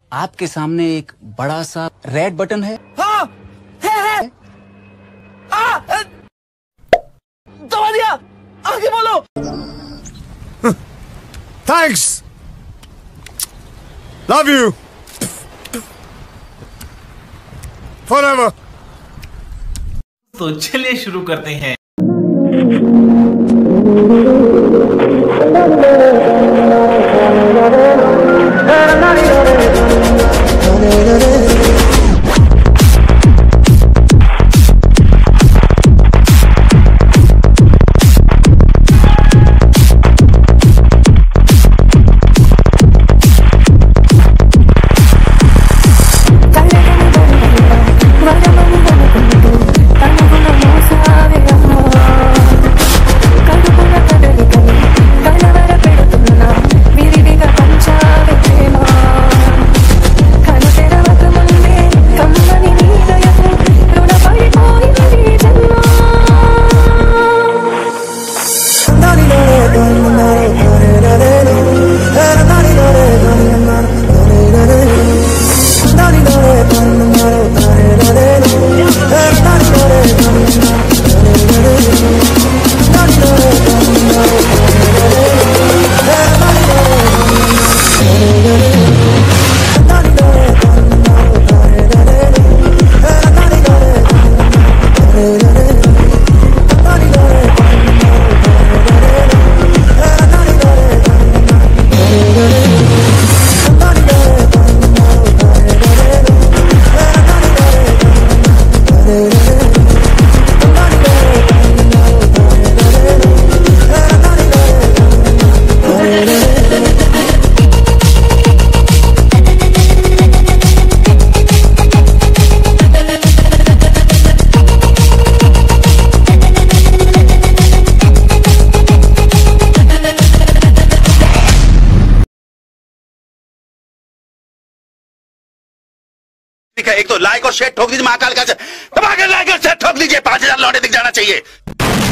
आपके सामने एक बड़ा सा रेड बटन है। हाँ है। दबा दिया, आगे बोलो। Thanks, love you forever. तो चलिए शुरू करते हैं। एक तो लाइक और शेयर ठोक दीजिए, महाकाल का दबा के लाइक और शेयर ठोक दीजिए, 5000 लौटे दिख जाना चाहिए।